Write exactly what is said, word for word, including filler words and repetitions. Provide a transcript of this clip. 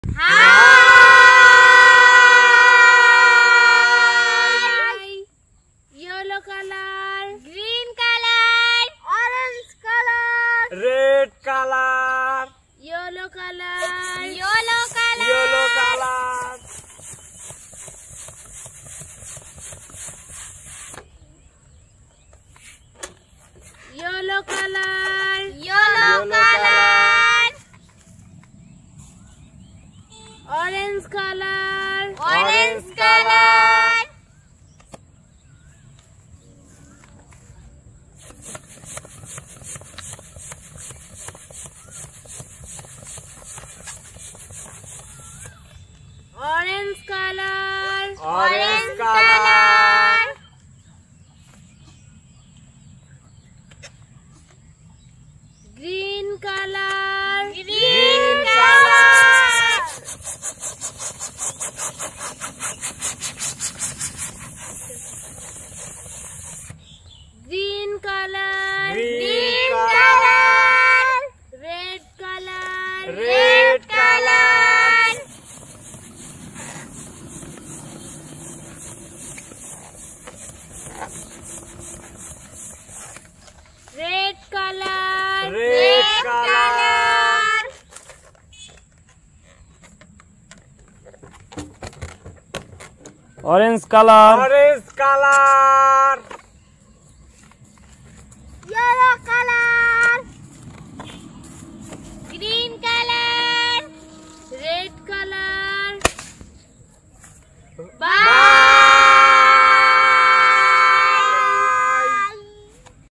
Hi. Yellow color, green color, orange color, red color, yellow color, yellow color, yellow color, yellow color, yellow color, orange color, orange color, orange color, orange color, green color, green color, green color, green color, red color, red color, red color, red color, orange color, orange color,